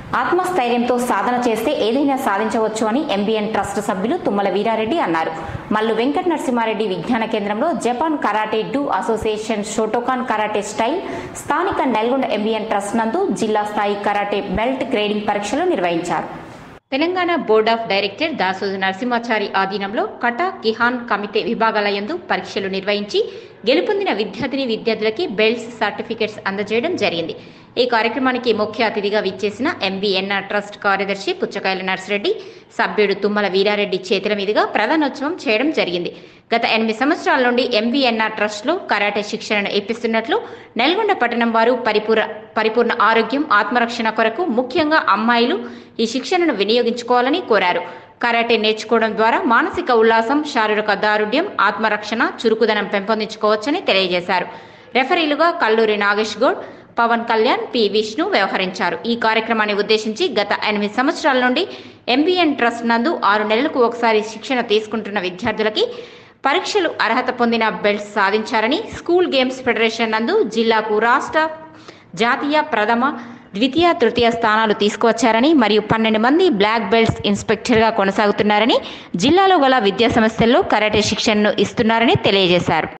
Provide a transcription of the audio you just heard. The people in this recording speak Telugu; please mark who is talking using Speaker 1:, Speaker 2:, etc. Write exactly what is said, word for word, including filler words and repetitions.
Speaker 1: ఆత్మస్థైర్యంతో సాధన చేస్తే ఏదైనా సాధించవచ్చు అని ఎంబీఎన్ ట్రస్ట్ సభ్యులు తుమ్మల వీరారెడ్డి అన్నారు. మల్లు వెంకట నరసింహారెడ్డి విజ్ఞాన కేంద్రంలో Japan karate do association Shotokan karate style స్థానిక నల్గొండ ఎంబీఎన్ ట్రస్ట్ నందు జిల్లా స్థాయి కరాటే బెల్ట్ గ్రేడింగ్ పరీక్షలు నిర్వహించారు. Telangana board of director Dasoju Narasimhachari ఆధీనంలో కటా కిహాన్ కమిటీ విభాగాల యందు పరీక్షలు నిర్వహించి గెలుపొందిన విద్యార్థిని విద్యార్థులకి బెల్ట్స్ సర్టిఫికెట్స్ అందజేయడం జరిగింది. ఈ కార్యక్రమానికి ముఖ్య అతిథిగా విచ్చేసిన ఎంబీఎన్ఆర్ ట్రస్ట్ కార్యదర్శి పుచ్చకాయల నర్సిరెడ్డి, సభ్యుడు తుమ్మల వీరారెడ్డి చేతుల మీదుగా ప్రధానోత్సవం చేయడం జరిగింది. గత ఎనిమిది సంవత్సరాల నుండి ఎంబీఎన్ఆర్ ట్రస్ట్లో కరాటే శిక్షణను ఇప్పిస్తున్నట్లు నల్గొండ పట్టణం వారు పరిపూర్ణ పరిపూర్ణ ఆరోగ్యం, ఆత్మరక్షణ కొరకు ముఖ్యంగా అమ్మాయిలు ఈ శిక్షణను వినియోగించుకోవాలని కోరారు. కరాటే నేర్చుకోవడం ద్వారా మానసిక ఉల్లాసం, శారీరక దారుఢ్యం, ఆత్మరక్షణ, చురుకుదనం పెంపొందించుకోవచ్చని తెలియజేశారు. రెఫరీలుగా కల్లూరి నాగేష్ గౌడ్, పవన్ కళ్యాణ్, పి విష్ణు వ్యవహరించారు. ఈ కార్యక్రమాన్ని ఉద్దేశించి గత ఎనిమిది సంవత్సరాల నుండి ఎంబీఎన్ ట్రస్ట్ నందు ఆరు నెలలకు ఒకసారి శిక్షణ తీసుకుంటున్న విద్యార్థులకి పరీక్షలు అర్హత పొందిన బెల్ట్స్ సాధించారని, స్కూల్ గేమ్స్ ఫెడరేషన్ నందు జిల్లాకు రాష్ట్ర, జాతీయ ప్రథమ, ద్వితీయ, తృతీయ స్థానాలు తీసుకువచ్చారని మరియు పన్నెండు మంది బ్లాక్ బెల్ట్స్ ఇన్స్పెక్టర్గా కొనసాగుతున్నారని, జిల్లాలో గల విద్యా సంస్థల్లో కరాటే శిక్షణను ఇస్తున్నారని తెలియజేశారు.